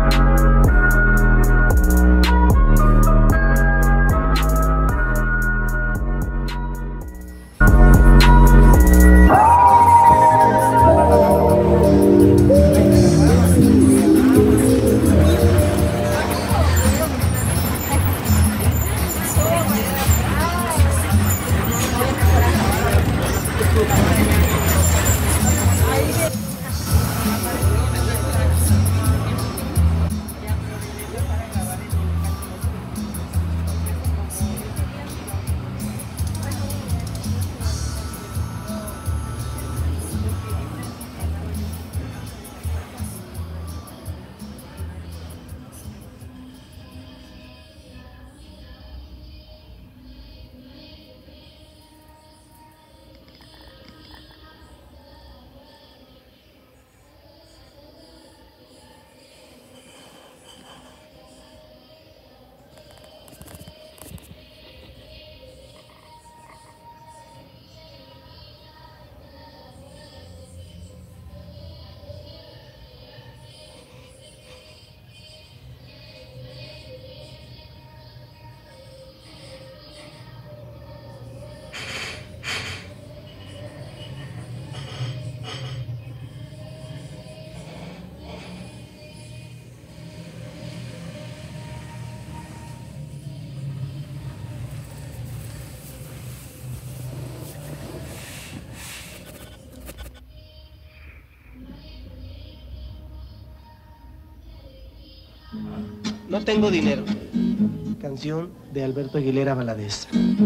No tengo dinero. Canción de Alberto Aguilera Valadez.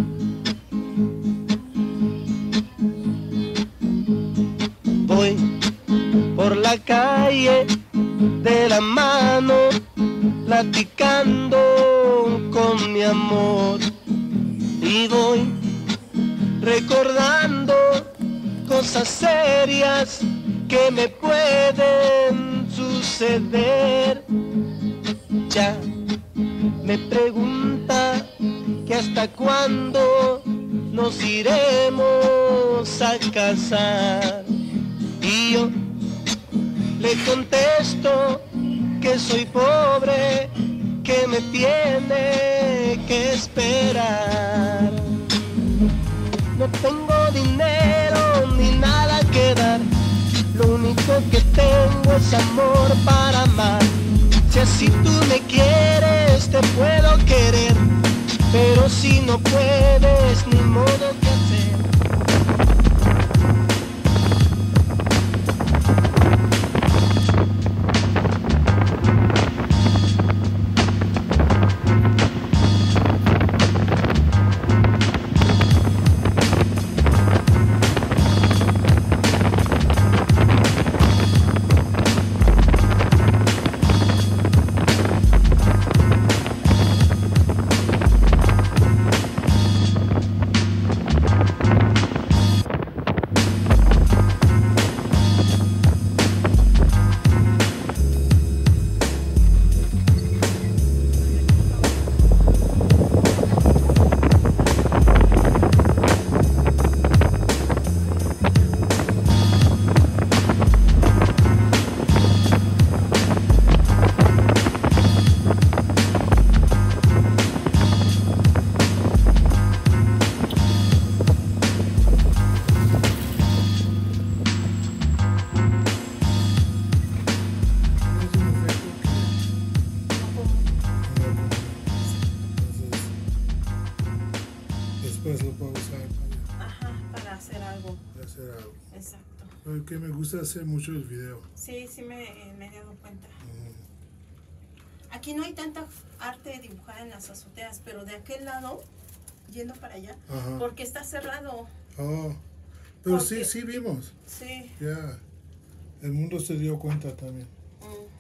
Voy por la calle de la mano, platicando con mi amor. Y voy recordando cosas serias que me pueden suceder. Ya me pregunta que hasta cuándo nos iremos a casar. Y yo le contesto que soy pobre, que me tiene que esperar. No tengo dinero ni nada que dar, lo único que tengo es amor para amar. Si así tú me quieres, te puedo querer, pero si no puedes, ni modo que hacer. Después lo puedo usar para hacer algo. para hacer algo. Exacto. Porque me gusta hacer mucho el video. Sí, sí me he dado cuenta. Aquí no hay tanta arte dibujada en las azoteas, pero de aquel lado, yendo para allá, porque está cerrado. Oh, pero porque... sí vimos. Sí. Ya, el mundo se dio cuenta también.